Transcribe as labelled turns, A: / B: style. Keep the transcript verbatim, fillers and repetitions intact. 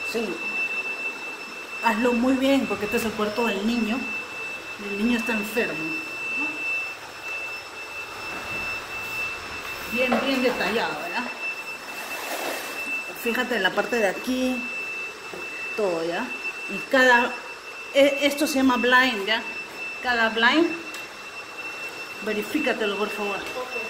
A: Sí. Hazlo muy bien porque este es el cuarto del niño. El niño está enfermo. Bien, bien detallado, ¿verdad? Fíjate en la parte de aquí, todo, ¿ya? Y cada, esto se llama blind, ¿ya? Cada blind, verifícatelo, por favor.